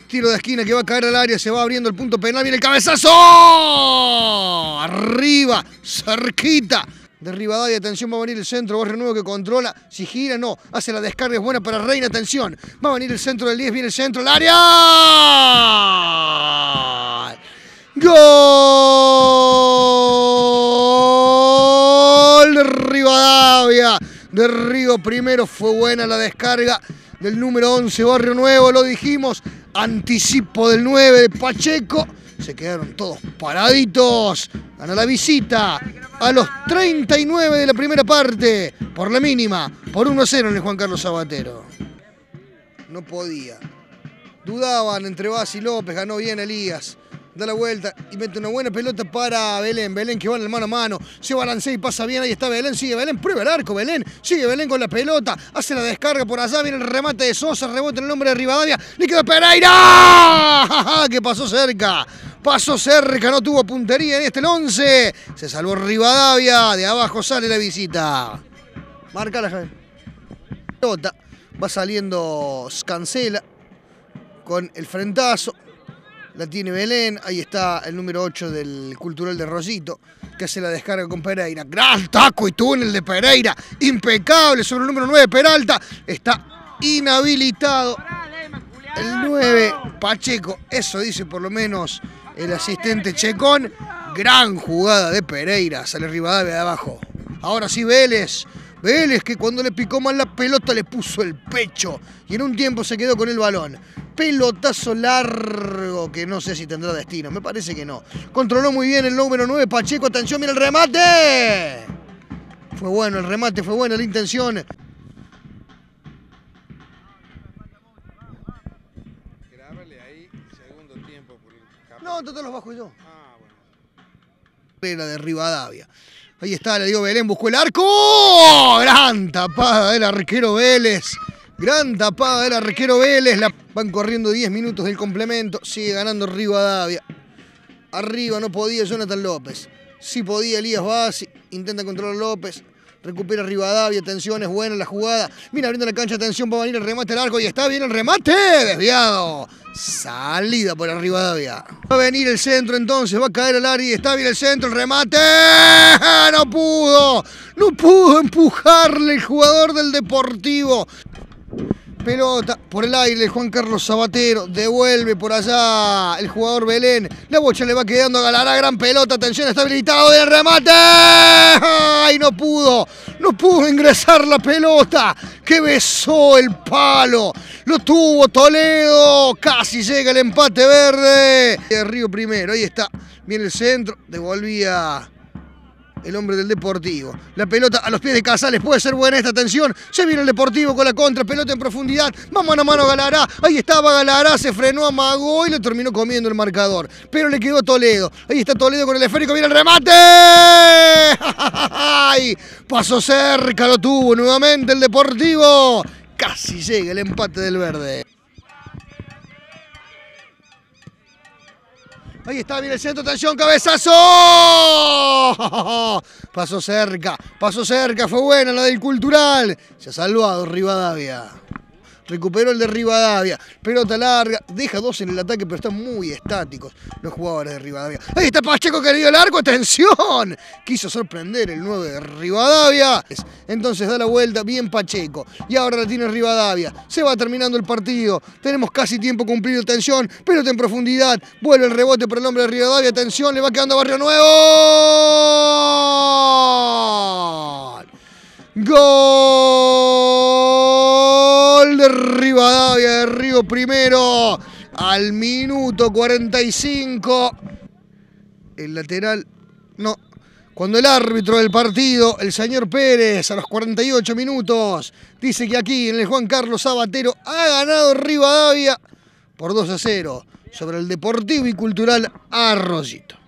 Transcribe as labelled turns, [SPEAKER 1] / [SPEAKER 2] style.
[SPEAKER 1] Tiro de esquina que va a caer al área, se va abriendo el punto penal, viene el cabezazo. Arriba, cerquita de Rivadavia, atención, va a venir el centro, Barrio Nuevo que controla, si gira, no, hace la descarga, es buena para Reina, atención, va a venir el centro del 10, viene el centro, el área. ¡Gol de Rivadavia! De Río Primero, fue buena la descarga del número 11, Barrio Nuevo, lo dijimos, anticipo del 9 de Pacheco, se quedaron todos paraditos, gana la visita a los 39 de la primera parte, por la mínima, por 1-0 en el Juan Carlos Sabatero. No podía, dudaban entre Bas y López, ganó bien Elías. Da la vuelta y mete una buena pelota para Belén. Belén que va en el mano a mano. Se balancea y pasa bien. Ahí está Belén. Sigue Belén. Prueba el arco. Belén. Sigue Belén con la pelota. Hace la descarga por allá. Viene el remate de Sosa. Rebota en el nombre de Rivadavia. Le queda Pereira. Que pasó cerca. Pasó cerca. No tuvo puntería en este el 11. Se salvó Rivadavia. De abajo sale la visita. Marca la pelota. Va saliendo Scancela con el frentazo. La tiene Belén, ahí está el número 8 del Cultural de Rosito, que hace la descarga con Pereira. Gran taco y túnel de Pereira, impecable sobre el número 9 Peralta. Está inhabilitado el 9 Pacheco, eso dice por lo menos el asistente Checón. Gran jugada de Pereira, sale Rivadavia de abajo. Ahora sí Vélez. Vélez que cuando le picó mal la pelota le puso el pecho y en un tiempo se quedó con el balón. Pelotazo largo que no sé si tendrá destino, me parece que no. Controló muy bien el número 9 Pacheco, atención, mira el remate. Fue bueno el remate, fue buena la intención.
[SPEAKER 2] Grábale ahí segundo tiempo.
[SPEAKER 1] No, todos los bajo yo. Ah, bueno. De Rivadavia. Ahí está, le dio Belén, buscó el arco. Gran tapada del arquero Vélez. Gran tapada del arquero Vélez. Van corriendo 10 minutos del complemento. Sigue ganando Rivadavia. Arriba no podía Jonathan López. Sí podía Elías Bassi. Intenta controlar López. Recupera Rivadavia. Atención, es buena la jugada. Mira, abriendo la cancha. Atención, va a venir el remate al arco. Y está bien el remate. Desviado. Salida por Rivadavia. Va a venir el centro entonces. Va a caer al área. Y está bien el centro. El remate. No pudo. No pudo empujarle el jugador del Deportivo. Pelota por el aire, Juan Carlos Sabatero, devuelve por allá el jugador Belén, la bocha le va quedando a Galará, gran pelota, atención, está habilitado del remate, ¡ay, no pudo ingresar la pelota, que besó el palo, lo tuvo Toledo, casi llega el empate verde, de Río Primero, ahí está, viene el centro, devolvía el hombre del Deportivo. La pelota a los pies de Casales, puede ser buena esta atención. Se viene el Deportivo con la contra, pelota en profundidad. Va mano a mano Galará. Ahí estaba Galará, se frenó, amagó y le terminó comiendo el marcador. Pero le quedó a Toledo. Ahí está Toledo con el esférico, viene el remate. ¡Ay! Pasó cerca, lo tuvo nuevamente el Deportivo. Casi llega el empate del verde. Ahí está, viene el centro, atención, cabezazo. Pasó cerca, fue buena la del Cultural. Se ha salvado Rivadavia. Recuperó el de Rivadavia. Pelota larga, deja 2 en el ataque, pero están muy estáticos los jugadores de Rivadavia. Ahí está Pacheco que le dio el arco, atención. Quiso sorprender el 9 de Rivadavia. Entonces da la vuelta, bien Pacheco. Y ahora la tiene Rivadavia. Se va terminando el partido. Tenemos casi tiempo cumplido, atención. Pelota en profundidad. Vuelve el rebote por el hombre de Rivadavia. Atención, le va quedando a Barrio Nuevo. Gol de Rivadavia de Río Primero al minuto 45. El lateral, no. Cuando el árbitro del partido, el señor Pérez, a los 48 minutos, dice que aquí en el Juan Carlos Sabatero ha ganado Rivadavia por 2-0 sobre el Deportivo y Cultural Arroyito.